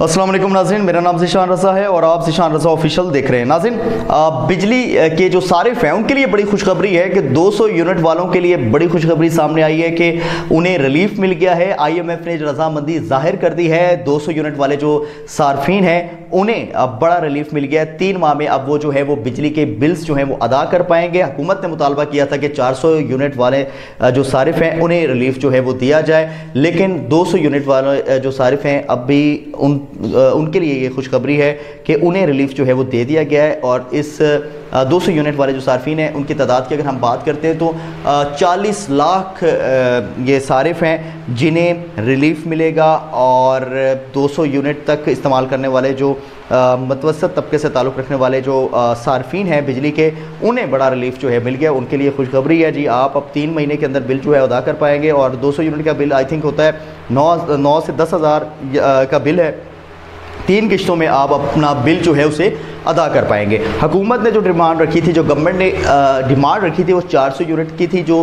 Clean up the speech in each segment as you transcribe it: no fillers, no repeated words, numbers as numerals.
अस्सलाम वालेकुम नाज़रीन, मेरा नाम ज़ीशान रज़ा है और आप ज़ीशान रज़ा ऑफिशियल देख रहे हैं। नाज़रीन, बिजली के जो सारिफ़ हैं उनके लिए बड़ी खुशखबरी है कि 200 यूनिट वालों के लिए बड़ी खुशखबरी सामने आई है कि उन्हें रिलीफ मिल गया है। IMF ने रजामंदी जाहिर कर दी है। 200 यूनिट वाले जो सार्फिन हैं उन्हें अब बड़ा रिलीफ मिल गया है। 3 माह में अब वो जो है वो बिजली के बिल्स जो हैं वो अदा कर पाएंगे। हुकूमत ने मुतालबा किया था कि 400 यूनिट वाले जो सारिफ हैं उन्हें रिलीफ जो है वो दिया जाए, लेकिन 200 यूनिट वाले जो सारिफ हैं अब भी उनके लिए ये खुशखबरी है कि उन्हें रिलीफ जो है वो दे दिया गया है। और इस 200 यूनिट वाले जो सार्फिन हैं उनकी तादाद की अगर हम बात करते हैं तो 40 लाख ये सारिफ हैं जिन्हें रिलीफ मिलेगा। और 200 यूनिट तक इस्तेमाल करने वाले जो मतवसत तबके से ताल्लुक़ रखने वाले जो सार्फिन हैं बिजली के, उन्हें बड़ा रिलीफ जो है मिल गया। उनके लिए खुशखबरी है जी, आप अब 3 महीने के अंदर बिल जो है अदा कर पाएंगे। और 200 यूनिट का बिल आई थिंक होता है 9 से 10 हज़ार का बिल है। 3 किश्तों में आप अपना बिल जो है उसे अदा कर पाएंगे। हुकूमत ने जो डिमांड रखी थी, जो गवर्नमेंट ने डिमांड रखी थी वो 400 यूनिट की थी, जो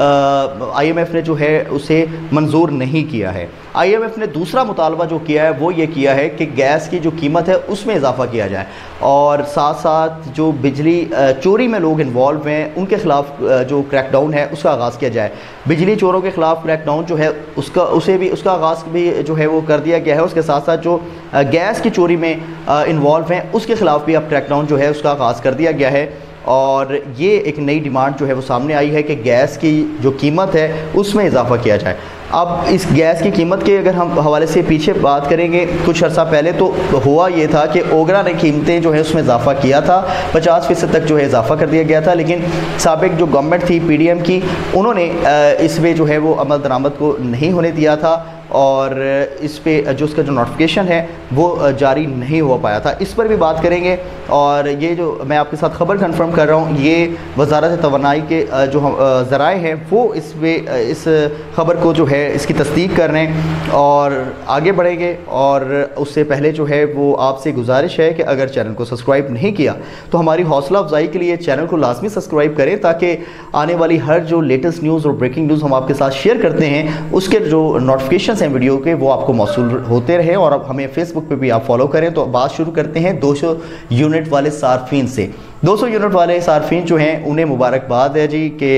IMF ने जो है उसे मंजूर नहीं किया है। IMF ने दूसरा मुतालबा जो किया है वो ये किया है कि गैस की जो कीमत है उसमें इजाफा किया जाए और साथ साथ जो बिजली चोरी में लोग इन्वॉल्व हैं उनके ख़िलाफ़ जो क्रैकडाउन है उसका आगाज़ किया जाए। बिजली चोरों के ख़िलाफ़ क्रैकडाउन जो है उसका आगाज़ भी जो है वो कर दिया गया है। उसके साथ साथ जो गैस की चोरी में इन्वॉल्व हैं उसके ख़िलाफ़ भी अब क्रैकडाउन जो है उसका आगाज़ कर दिया गया है। और ये एक नई डिमांड जो है वो सामने आई है कि गैस की जो कीमत है उसमें इजाफा किया जाए। अब इस गैस की कीमत के अगर हम हवाले से पीछे बात करेंगे, कुछ अर्सा पहले तो हुआ ये था कि ओगरा ने कीमतें जो है उसमें इजाफा किया था, 50% तक जो है इजाफा कर दिया गया था। लेकिन साबिक जो गवर्नमेंट थी PDM की, उन्होंने इसमें जो है वो अमल दरामद को नहीं होने दिया था और इस पे जो उसका जो नोटिफिकेशन है वो जारी नहीं हो पाया था। इस पर भी बात करेंगे। और ये जो मैं आपके साथ ख़बर कंफर्म कर रहा हूँ, ये वज़ारत तवानाई के जो ज़राए हैं वो इस ख़बर को जो है इसकी तस्दीक कर रहे हैं और आगे बढ़ेंगे। और उससे पहले जो है वो आपसे गुजारिश है कि अगर चैनल को सब्सक्राइब नहीं किया तो हमारी हौसला अफजाई के लिए चैनल को लाजमी सब्सक्राइब करें, ताकि आने वाली हर जो लेटेस्ट न्यूज़ और ब्रेकिंग न्यूज़ हम आपके साथ शेयर करते हैं उसके जो नोटिफिकेशन हैं वीडियो के वो आपको मौसूल होते रहे। और अब हमें फेसबुक पे भी आप फॉलो करें। तो बात शुरू करते हैं 200 यूनिट वाले सार्फिन से। 200 यूनिट वाले सार्फिन जो हैं उन्हें मुबारकबाद है जी कि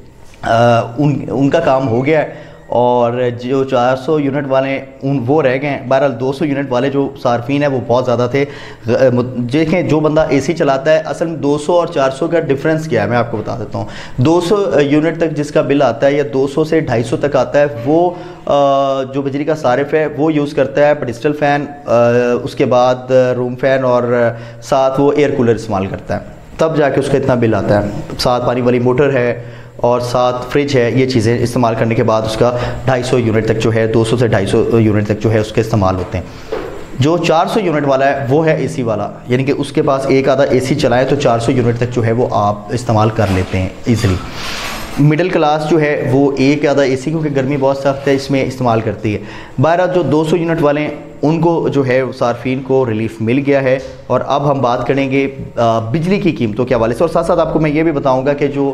उनका काम हो गया है और जो 400 यूनिट वाले वो रह गए हैं। बहरहाल 200 यूनिट वाले जो सार्फिन है वो बहुत ज़्यादा थे। देखें, जो बंदा AC चलाता है, असल में 200 और 400 का डिफरेंस क्या है मैं आपको बता देता हूँ। 200 यूनिट तक जिसका बिल आता है या 200 से 250 तक आता है, वो जो बिजली का सारिफ है वो यूज़ करता है पेडिस्टल फ़ैन, उसके बाद रूम फ़ैन और साथ वो एयर कूलर इस्तेमाल करता है, तब जाके उसका इतना बिल आता है। साथ पानी वाली मोटर है और साथ फ्रिज है। ये चीज़ें इस्तेमाल करने के बाद उसका 250 यूनिट तक जो है 200 से 250 यूनिट तक जो है उसके इस्तेमाल होते हैं। जो 400 यूनिट वाला है वो है AC वाला, यानी कि उसके पास एक आधा AC चलाए तो 400 यूनिट तक जो है वो आप इस्तेमाल कर लेते हैं ईज़िली। मिडिल क्लास जो है वो एक आधा AC, क्योंकि गर्मी बहुत सख्त है, इसमें इस्तेमाल करती है। बहरहाल जो 200 यूनिट वाले हैं उनको जो है सार्फिन को रिलीफ मिल गया है। और अब हम बात करेंगे बिजली की कीमतों के हवाले से। और साथ साथ आपको मैं ये भी बताऊंगा कि जो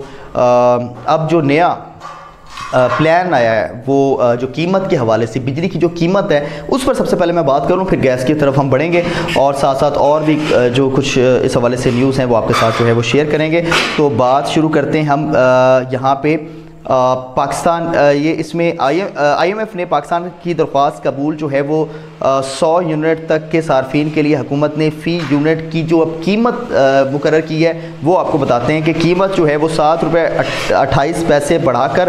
अब जो नया प्लान आया है वो जो कीमत के हवाले से, बिजली की जो कीमत है उस पर सबसे पहले मैं बात करूं, फिर गैस की तरफ हम बढ़ेंगे और साथ साथ और भी जो कुछ इस हवाले से न्यूज़ हैं वो आपके साथ जो है वो शेयर करेंगे। तो बात शुरू करते हैं हम यहाँ पे पाकिस्तान, ये इसमें IMF ने पाकिस्तान की दरख्वास्त कबूल जो है वो 100 यूनिट तक के सार्फिन के लिए हुकूमत ने फ़ी यूनिट की जो अब कीमत मुकर्रर की है वो आपको बताते हैं कि कीमत जो है वो 7 रुपये 28 पैसे बढ़ाकर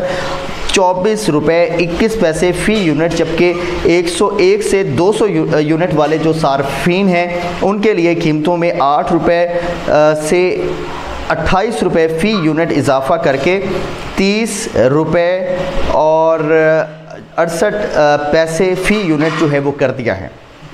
24 रुपये 21 पैसे फ़ी यूनिट, जबकि 101 से 200 यूनिट वाले जो सार्फिन हैं उनके लिए कीमतों में 8 रुपये से 28 रुपये फ़ी यूनिट इजाफ़ा करके 30 रुपये और 68 पैसे फ़ी यूनिट जो है वो कर दिया है।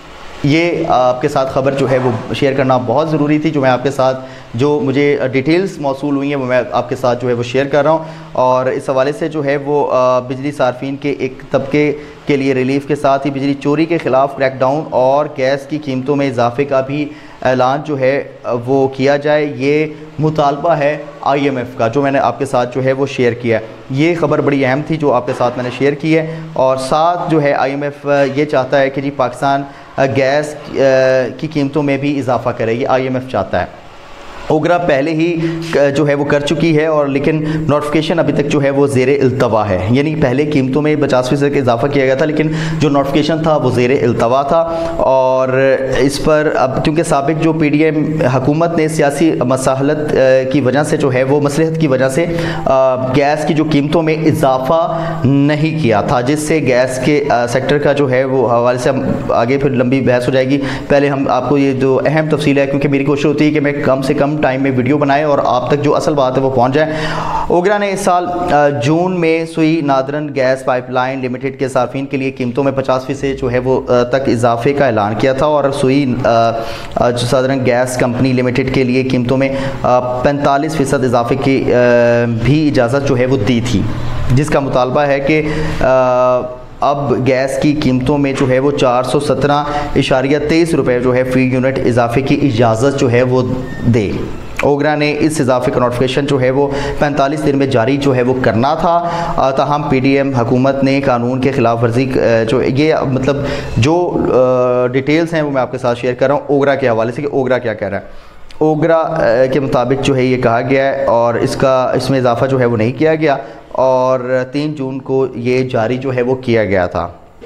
ये आपके साथ ख़बर जो है वो शेयर करना बहुत ज़रूरी थी। जो मैं आपके साथ जो मुझे डिटेल्स मौसूल हुई हैं वो मैं आपके साथ जो है वो शेयर कर रहा हूँ। और इस हवाले से जो है वो बिजली सार्फिन के एक तबके के लिए रिलीफ के साथ ही बिजली चोरी के ख़िलाफ़ क्रैकडाउन और गैस की कीमतों में इजाफे का भी ऐलान जो है वो किया जाए। ये मुतालबा है IMF का, जो मैंने आपके साथ जो है वो शेयर किया है। ये ख़बर बड़ी अहम थी जो आपके साथ मैंने शेयर की है। और साथ जो है IMF ये चाहता है कि जी पाकिस्तान गैस की कीमतों में भी इजाफा करेगी, IMF चाहता है। ओगरा पहले ही जो है वो कर चुकी है, और लेकिन नोटिफिकेशन अभी तक जो है वो ज़ेर इल्तवा है, यानी पहले कीमतों में 50% का इजाफा किया गया था, लेकिन जो नोटिफिकेशन था वो ज़ेर इल्तवा था। और इस पर अब क्योंकि साबिक जो PDM हुकूमत ने सियासी मसाहलत की वजह से जो है वो मसलहत की वजह से गैस की जो कीमतों में इजाफा नहीं किया था, जिससे गैस के सेक्टर का जो है वो हवाले से हम आगे फिर लंबी बहस हो जाएगी। पहले हम आपको ये जो अहम तफसील है, क्योंकि मेरी कोशिश होती है कि मैं कम से कम टाइम में वीडियो बनाए और आप तक जो असल बात है वो पहुंच जाए। ओगरा ने इस साल जून में सुई नादरन गैस पाइपलाइन लिमिटेड के सार्फिन के लिए कीमतों में 50% जो है वो तक इजाफे का ऐलान किया था, और सुई नादरन गैस कंपनी लिमिटेड के लिए कीमतों में 45% इजाफे की भी इजाज़त जो है वो दी थी, जिसका मुतालबा है कि अब गैस की कीमतों में जो है वो 417.23 रुपये जो है फ़ी यूनिट इजाफे की इजाज़त जो है वो दे। ओगरा ने इस इजाफे का नोटिफिकेशन जो है वो 45 दिन में जारी जो है वो करना था, ताहम PDM हुकूमत ने कानून के ख़िलाफ़ वर्जी जो ये मतलब जो डिटेल्स हैं वो मैं आपके साथ शेयर कर रहा हूँ ओगरा के हवाले से कि ओगरा क्या कह रहा है। ओगरा के मुताबिक जो है ये कहा गया है, और इसमें इजाफा जो है वो नहीं किया गया, और 3 जून को ये जारी जो है वो किया गया था।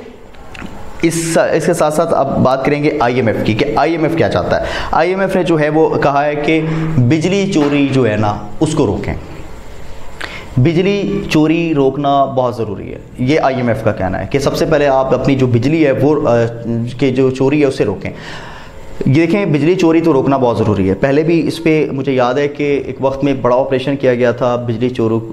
इसके साथ साथ अब बात करेंगे IMF की कि IMF क्या चाहता है। IMF ने जो है वो कहा है कि बिजली चोरी जो है ना उसको रोकें, बिजली चोरी रोकना बहुत ज़रूरी है। ये IMF का कहना है कि सबसे पहले आप अपनी जो बिजली है वो के जो चोरी है उसे रोकें। ये देखें, बिजली चोरी तो रोकना बहुत ज़रूरी है। पहले भी इस पर मुझे याद है कि एक वक्त में बड़ा ऑपरेशन किया गया था, बिजली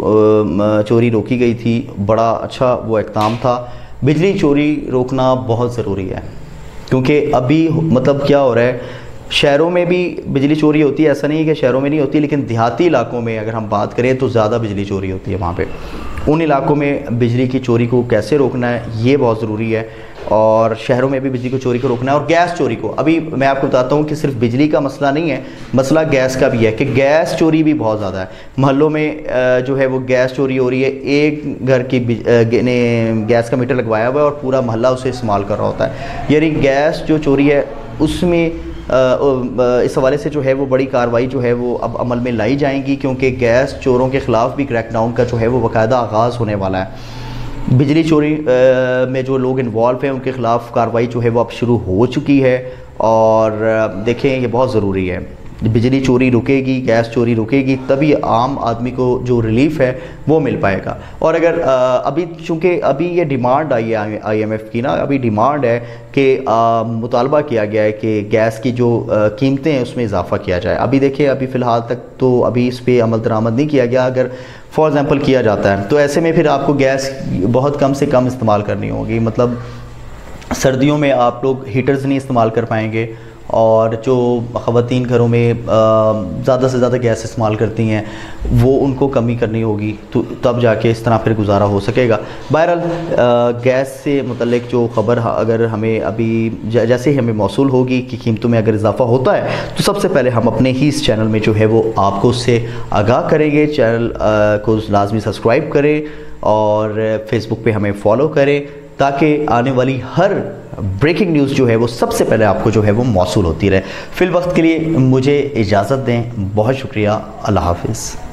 चोरी रोकी गई थी, बड़ा अच्छा वो इक़दाम था। बिजली चोरी रोकना बहुत ज़रूरी है, क्योंकि अभी मतलब क्या हो रहा है, शहरों में भी बिजली चोरी होती है, ऐसा नहीं है कि शहरों में नहीं होती, लेकिन देहाती इलाकों में अगर हम बात करें तो ज़्यादा बिजली चोरी होती है वहाँ पे। उन इलाकों में बिजली की चोरी को कैसे रोकना है ये बहुत ज़रूरी है, और शहरों में भी बिजली को चोरी को रोकना है। और गैस चोरी को, अभी मैं आपको बताता हूँ कि सिर्फ बिजली का मसला नहीं है, मसला गैस का भी है कि गैस चोरी भी बहुत ज़्यादा है। महल्लों में जो है वो गैस चोरी हो रही है। एक घर की ने गैस का मीटर लगवाया हुआ है और पूरा महल्ला उसे इस्तेमाल कर रहा होता है, यानी गैस जो चोरी है उसमें इस हवाले से जो है वो बड़ी कार्रवाई जो है वो अब अमल में लाई जाएंगी, क्योंकि गैस चोरों के ख़िलाफ़ भी क्रैकडाउन का जो है वो बाकायदा आगाज़ होने वाला है। बिजली चोरी में जो लोग इन्वॉल्व हैं उनके ख़िलाफ़ कार्रवाई जो है वो अब शुरू हो चुकी है, और देखें ये बहुत ज़रूरी है। बिजली चोरी रुकेगी, गैस चोरी रुकेगी, तभी आम आदमी को जो रिलीफ है वो मिल पाएगा। और अगर अभी चूँकि अभी ये डिमांड आई है IMF की ना, अभी डिमांड है कि मुतालबा किया गया है कि गैस की जो कीमतें हैं उसमें इजाफा किया जाए। अभी देखिए, अभी फ़िलहाल तक तो अभी इस पर अमल दरामद नहीं किया गया। अगर फॉर एग्ज़ाम्पल किया जाता है तो ऐसे में फिर आपको गैस बहुत कम से कम इस्तेमाल करनी होगी। मतलब सर्दियों में आप लोग हीटर्स नहीं इस्तेमाल कर पाएंगे, और जो ख़वातीन घरों में ज़्यादा से ज़्यादा गैस इस्तेमाल करती हैं वो उनको कमी करनी होगी, तो तब जाके इस तरह फिर गुजारा हो सकेगा। बहरहाल गैस से मुतल्लिक जो ख़बर अगर हमें अभी जैसे ही हमें मौसूल होगी कि कीमतों में अगर इजाफा होता है तो सबसे पहले हम अपने ही इस चैनल में जो है वो आपको उससे आगाह करेंगे। चैनल को लाजमी सब्सक्राइब करें और फेसबुक पे हमें फॉलो करें, ताकि आने वाली हर ब्रेकिंग न्यूज़ जो है वो सबसे पहले आपको जो है वो मौसूल होती रहे। फ़िल वक्त के लिए मुझे इजाज़त दें। बहुत शुक्रिया। अल्लाह हाफ़िज़।